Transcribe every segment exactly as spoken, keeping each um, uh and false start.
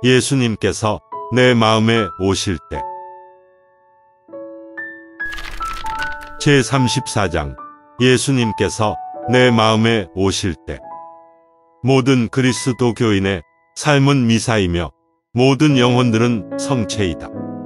예수님께서 내 마음에 오실 때. 제삼십사 장 예수님께서 내 마음에 오실 때. 모든 그리스도 교인의 삶은 미사이며 모든 영혼들은 성체이다.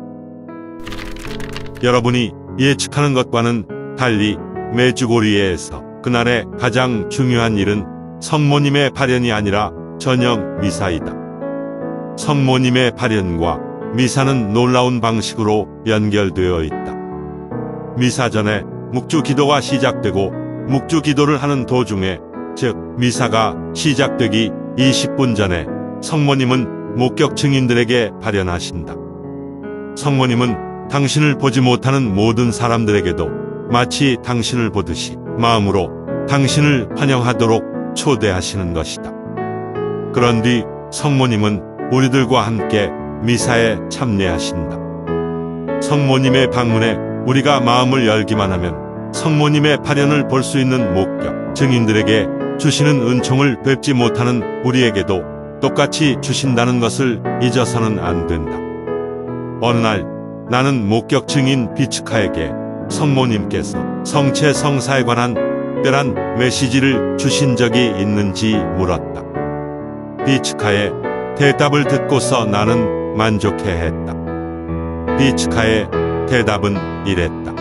여러분이 예측하는 것과는 달리 메주고리에서 그날의 가장 중요한 일은 성모님의 발현이 아니라 전형 미사이다. 성모님의 발현과 미사는 놀라운 방식으로 연결되어 있다. 미사 전에 묵주 기도가 시작되고 묵주 기도를 하는 도중에, 즉 미사가 시작되기 이십 분 전에 성모님은 목격 증인들에게 발현하신다. 성모님은 당신을 보지 못하는 모든 사람들에게도 마치 당신을 보듯이 마음으로 당신을 환영하도록 초대하시는 것이다. 그런 뒤 성모님은 우리들과 함께 미사에 참여하신다. 성모님의 방문에 우리가 마음을 열기만 하면 성모님의 발현을 볼 수 있는 목격 증인들에게 주시는 은총을 뵙지 못하는 우리에게도 똑같이 주신다는 것을 잊어서는 안 된다. 어느 날 나는 목격 증인 비츠카에게 성모님께서 성체 성사에 관한 특별한 메시지를 주신 적이 있는지 물었다. 비츠카의 대답을 듣고서 나는 만족해했다. 비츠카의 대답은 이랬다.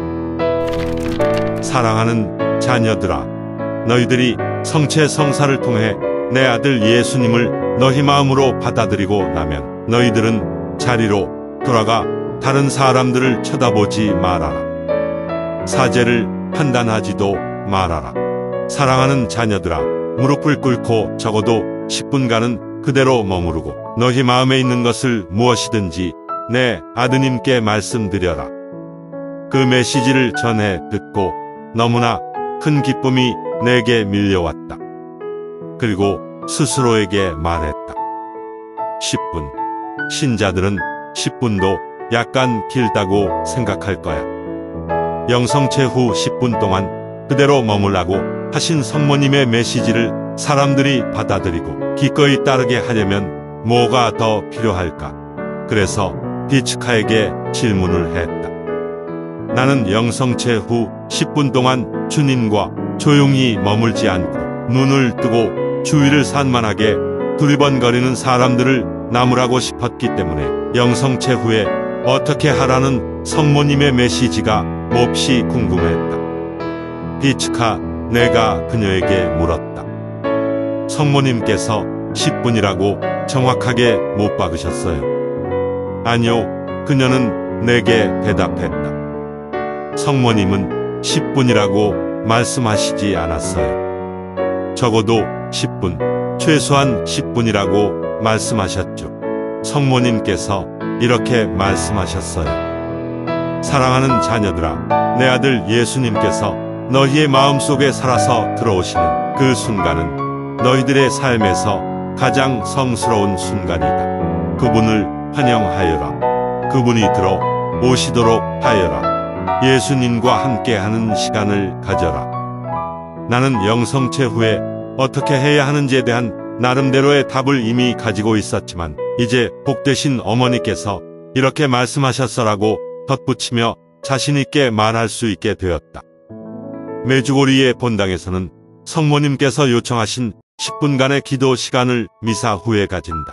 사랑하는 자녀들아, 너희들이 성체 성사를 통해 내 아들 예수님을 너희 마음으로 받아들이고 나면 너희들은 자리로 돌아가 다른 사람들을 쳐다보지 말아라. 사제를 판단하지도 말아라. 사랑하는 자녀들아, 무릎을 꿇고 적어도 십 분간은 그대로 머무르고 너희 마음에 있는 것을 무엇이든지 내 아드님께 말씀드려라. 그 메시지를 전해 듣고 너무나 큰 기쁨이 내게 밀려왔다. 그리고 스스로에게 말했다. 십 분. 신자들은 십 분도 약간 길다고 생각할 거야. 영성체 후 십 분 동안 그대로 머물라고 하신 성모님의 메시지를 사람들이 받아들이고 기꺼이 따르게 하려면 뭐가 더 필요할까? 그래서 비츠카에게 질문을 했다. 나는 영성체 후 십 분 동안 주님과 조용히 머물지 않고 눈을 뜨고 주위를 산만하게 두리번거리는 사람들을 나무라고 싶었기 때문에 영성체 후에 어떻게 하라는 성모님의 메시지가 몹시 궁금했다. 비츠카, 내가 그녀에게 물었다. 성모님께서 십 분이라고 정확하게 못 박으셨어요. 아니요, 그녀는 내게 대답했다. 성모님은 십 분이라고 말씀하시지 않았어요. 적어도 십 분, 최소한 십 분이라고 말씀하셨죠. 성모님께서 이렇게 말씀하셨어요. 사랑하는 자녀들아, 내 아들 예수님께서 너희의 마음속에 살아서 들어오시는 그 순간은 너희들의 삶에서 가장 성스러운 순간이다. 그분을 환영하여라. 그분이 들어오시도록 하여라. 예수님과 함께하는 시간을 가져라. 나는 영성체 후에 어떻게 해야 하는지에 대한 나름대로의 답을 이미 가지고 있었지만 이제 복되신 어머니께서 이렇게 말씀하셨어라고 덧붙이며 자신있게 말할 수 있게 되었다. 메주고리의 본당에서는 성모님께서 요청하신 십 분간의 기도 시간을 미사 후에 가진다.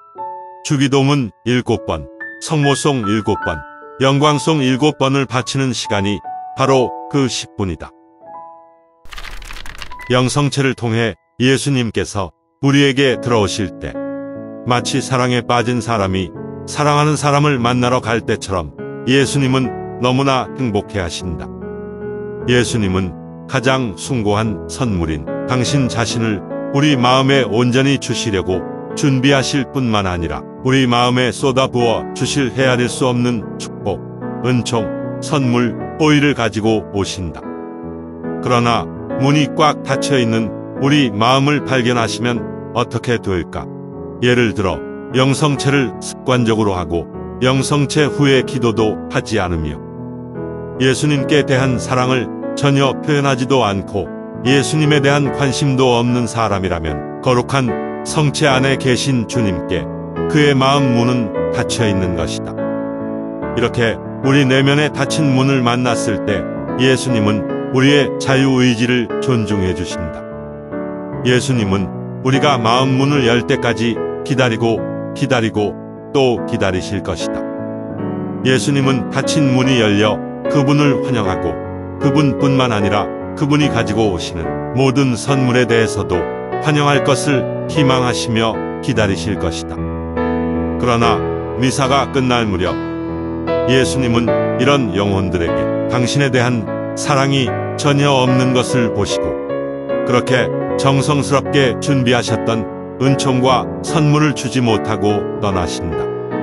주기도문 일곱 번, 성모송 일곱 번, 영광송 일곱 번을 바치는 시간이 바로 그 십 분이다. 영성체를 통해 예수님께서 우리에게 들어오실 때 마치 사랑에 빠진 사람이 사랑하는 사람을 만나러 갈 때처럼 예수님은 너무나 행복해 하신다. 예수님은 가장 숭고한 선물인 당신 자신을 우리 마음에 온전히 주시려고 준비하실 뿐만 아니라 우리 마음에 쏟아부어 주실 헤아릴 수 없는 축복, 은총, 선물, 호의를 가지고 오신다. 그러나 문이 꽉 닫혀있는 우리 마음을 발견하시면 어떻게 될까? 예를 들어 영성체를 습관적으로 하고 영성체 후에 기도도 하지 않으며 예수님께 대한 사랑을 전혀 표현하지도 않고 예수님에 대한 관심도 없는 사람이라면 거룩한 성체 안에 계신 주님께 그의 마음 문은 닫혀 있는 것이다. 이렇게 우리 내면에 닫힌 문을 만났을 때 예수님은 우리의 자유의지를 존중해 주신다. 예수님은 우리가 마음 문을 열 때까지 기다리고 기다리고 또 기다리실 것이다. 예수님은 닫힌 문이 열려 그분을 환영하고 그분뿐만 아니라 그분이 가지고 오시는 모든 선물에 대해서도 환영할 것을 희망하시며 기다리실 것이다. 그러나 미사가 끝날 무렵 예수님은 이런 영혼들에게 당신에 대한 사랑이 전혀 없는 것을 보시고 그렇게 정성스럽게 준비하셨던 은총과 선물을 주지 못하고 떠나신다.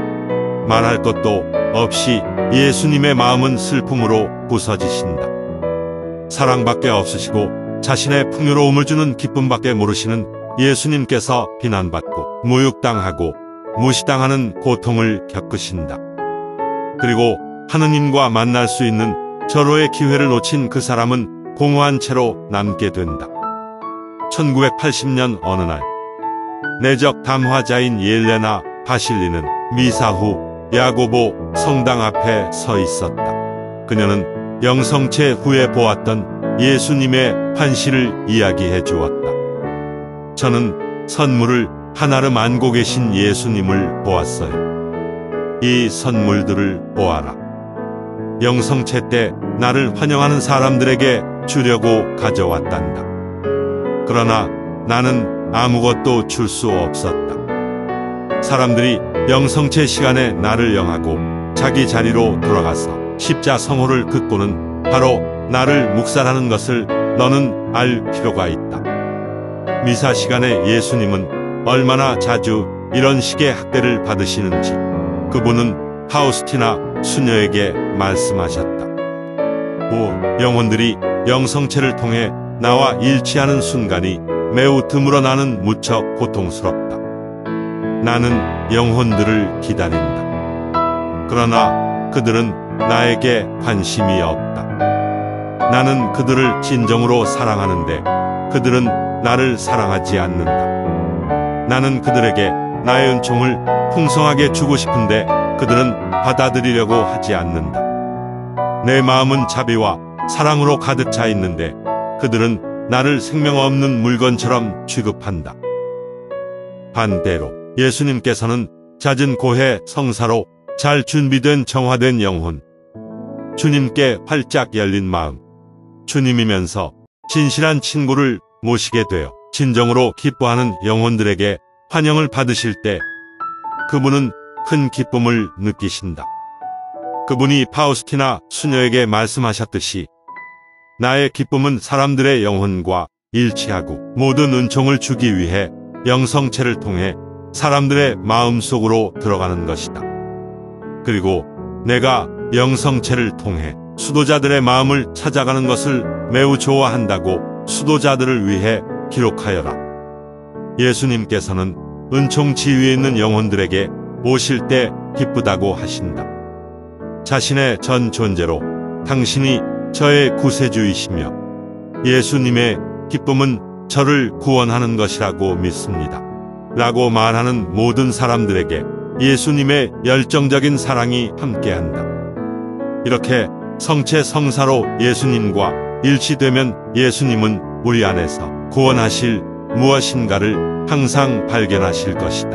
말할 것도 없이 예수님의 마음은 슬픔으로 부서지신다. 사랑밖에 없으시고 자신의 풍요로움을 주는 기쁨밖에 모르시는 예수님께서 비난받고 모욕당하고 무시당하는 고통을 겪으신다. 그리고 하느님과 만날 수 있는 절호의 기회를 놓친 그 사람은 공허한 채로 남게 된다. 천구백팔십 년 어느 날 내적 담화자인 옐레나 바실리는 미사 후 야고보 성당 앞에 서 있었다. 그녀는 영성체 후에 보았던 예수님의 환시를 이야기해 주었다. 저는 선물을 한아름 안고 계신 예수님을 보았어요. 이 선물들을 보아라. 영성체 때 나를 환영하는 사람들에게 주려고 가져왔단다. 그러나 나는 아무것도 줄 수 없었다. 사람들이 영성체 시간에 나를 영하고 자기 자리로 돌아가서 십자성호를 긋고는 바로 나를 묵살하는 것을 너는 알 필요가 있다. 미사 시간에 예수님은 얼마나 자주 이런 식의 학대를 받으시는지 그분은 파우스티나 수녀에게 말씀하셨다. 오, 영혼들이 영성체를 통해 나와 일치하는 순간이 매우 드물어 나는 무척 고통스럽다. 나는 영혼들을 기다린다. 그러나 그들은 나에게 관심이 없다. 나는 그들을 진정으로 사랑하는데 그들은 나를 사랑하지 않는다. 나는 그들에게 나의 은총을 풍성하게 주고 싶은데 그들은 받아들이려고 하지 않는다. 내 마음은 자비와 사랑으로 가득 차 있는데 그들은 나를 생명 없는 물건처럼 취급한다. 반대로 예수님께서는 잦은 고해 성사로 잘 준비된 정화된 영혼, 주님께 활짝 열린 마음, 주님이면서 진실한 친구를 모시게 되어 진정으로 기뻐하는 영혼들에게 환영을 받으실 때 그분은 큰 기쁨을 느끼신다. 그분이 파우스티나 수녀에게 말씀하셨듯이 나의 기쁨은 사람들의 영혼과 일치하고 모든 은총을 주기 위해 영성체를 통해 사람들의 마음속으로 들어가는 것이다. 그리고 내가 영성체를 통해 수도자들의 마음을 찾아가는 것을 매우 좋아한다고 수도자들을 위해 기록하여라. 예수님께서는 은총 지위에 있는 영혼들에게 오실 때 기쁘다고 하신다. 자신의 전 존재로 당신이 저의 구세주이시며 예수님의 기쁨은 저를 구원하는 것이라고 믿습니다. 라고 말하는 모든 사람들에게 예수님의 열정적인 사랑이 함께한다. 이렇게 성체 성사로 예수님과 일치되면 예수님은 우리 안에서 구원하실 무엇인가를 항상 발견하실 것이다.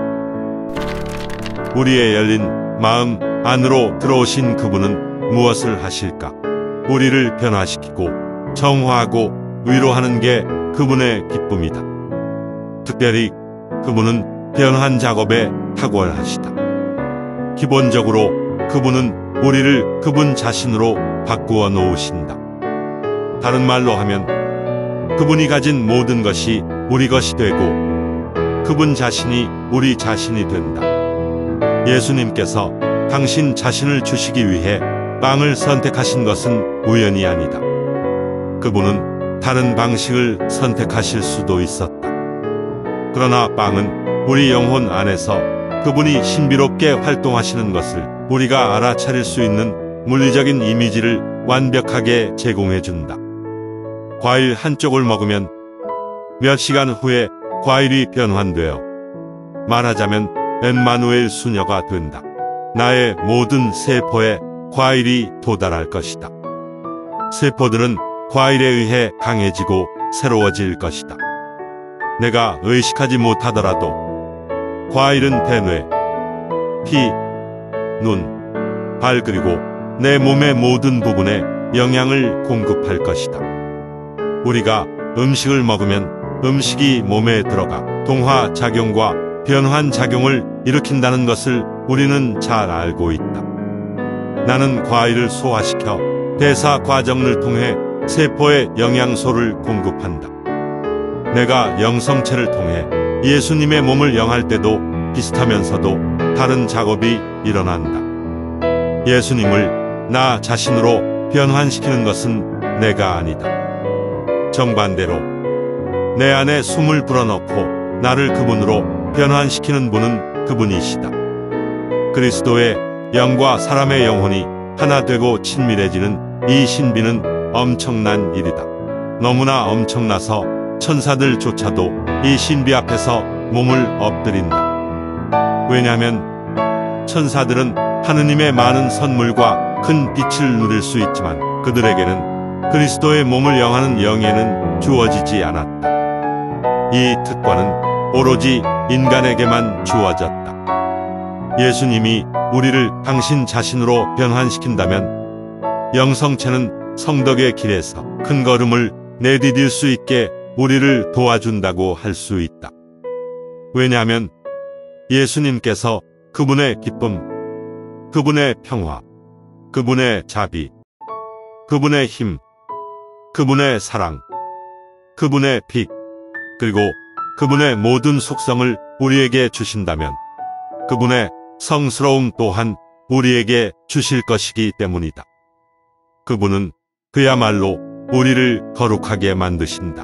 우리의 열린 마음 안으로 들어오신 그분은 무엇을 하실까? 우리를 변화시키고 정화하고 위로하는 게 그분의 기쁨이다. 특별히 그분은 변환 작업에 탁월하시다. 기본적으로 그분은 우리를 그분 자신으로 바꾸어 놓으신다. 다른 말로 하면 그분이 가진 모든 것이 우리 것이 되고 그분 자신이 우리 자신이 된다. 예수님께서 당신 자신을 주시기 위해 빵을 선택하신 것은 우연이 아니다. 그분은 다른 방식을 선택하실 수도 있었다. 그러나 빵은 우리 영혼 안에서 그분이 신비롭게 활동하시는 것을 우리가 알아차릴 수 있는 물리적인 이미지를 완벽하게 제공해준다. 과일 한쪽을 먹으면 몇 시간 후에 과일이 변환되어 말하자면 엠마누엘 수녀가 된다. 나의 모든 세포에 과일이 도달할 것이다. 세포들은 과일에 의해 강해지고 새로워질 것이다. 내가 의식하지 못하더라도 과일은 대뇌, 피, 눈, 발 그리고 내 몸의 모든 부분에 영양을 공급할 것이다. 우리가 음식을 먹으면 음식이 몸에 들어가 동화 작용과 변환 작용을 일으킨다는 것을 우리는 잘 알고 있다. 나는 과일을 소화시켜 대사 과정을 통해 세포에 영양소를 공급한다. 내가 영성체를 통해 예수님의 몸을 영할 때도 비슷하면서도 다른 작업이 일어난다. 예수님을 나 자신으로 변환시키는 것은 내가 아니다. 정반대로 내 안에 숨을 불어넣고 나를 그분으로 변환시키는 분은 그분이시다. 그리스도의 영과 사람의 영혼이 하나 되고 친밀해지는 이 신비는 엄청난 일이다. 너무나 엄청나서 천사들조차도 이 신비 앞에서 몸을 엎드린다. 왜냐하면 천사들은 하느님의 많은 선물과 큰 빛을 누릴 수 있지만 그들에게는 그리스도의 몸을 영하는 영예는 주어지지 않았다. 이 특권은 오로지 인간에게만 주어졌다. 예수님이 우리를 당신 자신으로 변환시킨다면 영성체는 성덕의 길에서 큰 걸음을 내디딜 수 있게 우리를 도와준다고 할 수 있다. 왜냐하면 예수님께서 그분의 기쁨, 그분의 평화, 그분의 자비, 그분의 힘, 그분의 사랑, 그분의 빛, 그리고 그분의 모든 속성을 우리에게 주신다면 그분의 성스러움 또한 우리에게 주실 것이기 때문이다. 그분은 그야말로 우리를 거룩하게 만드신다.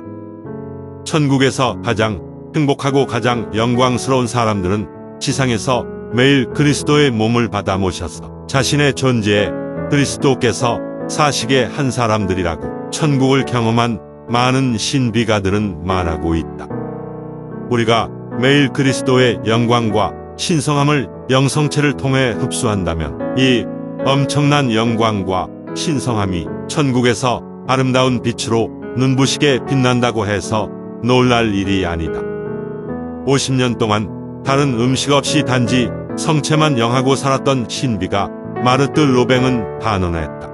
천국에서 가장 행복하고 가장 영광스러운 사람들은 지상에서 매일 그리스도의 몸을 받아 모셔서 자신의 존재에 그리스도께서 사시게 한 사람들이라고 천국을 경험한 많은 신비가들은 말하고 있다. 우리가 매일 그리스도의 영광과 신성함을 영성체를 통해 흡수한다면 이 엄청난 영광과 신성함이 천국에서 아름다운 빛으로 눈부시게 빛난다고 해서 놀랄 일이 아니다. 오십 년 동안 다른 음식 없이 단지 성체만 영하고 살았던 신비가 마르트 로뱅은 단언했다.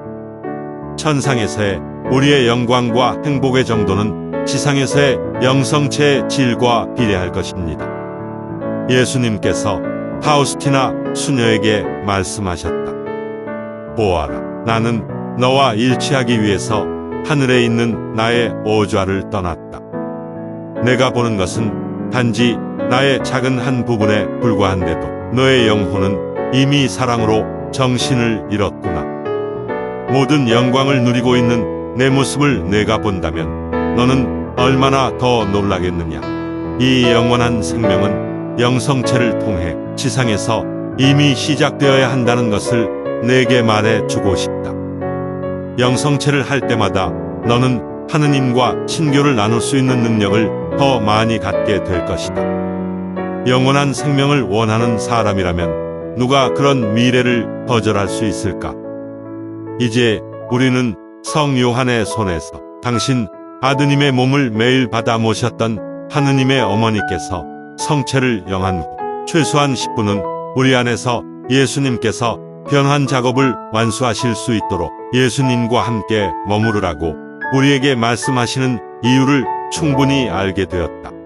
천상에서의 우리의 영광과 행복의 정도는 지상에서의 영성체의 질과 비례할 것입니다. 예수님께서 파우스티나 수녀에게 말씀하셨다. 보아라, 나는 너와 일치하기 위해서 하늘에 있는 나의 오좌를 떠났다. 내가 보는 것은 단지 나의 작은 한 부분에 불과한데도 너의 영혼은 이미 사랑으로 정신을 잃었구나. 모든 영광을 누리고 있는 내 모습을 내가 본다면 너는 얼마나 더 놀라겠느냐. 이 영원한 생명은 영성체를 통해 지상에서 이미 시작되어야 한다는 것을 내게 말해주고 싶다. 영성체를 할 때마다 너는 하느님과 친교를 나눌 수 있는 능력을 더 많이 갖게 될 것이다. 영원한 생명을 원하는 사람이라면 누가 그런 미래를 거절할 수 있을까? 이제 우리는 성 요한의 손에서 당신 아드님의 몸을 매일 받아 모셨던 하느님의 어머니께서 성체를 영한 후 최소한 십 분은 우리 안에서 예수님께서 변환 작업을 완수하실 수 있도록 예수님과 함께 머무르라고 우리에게 말씀하시는 이유를 충분히 알게 되었다.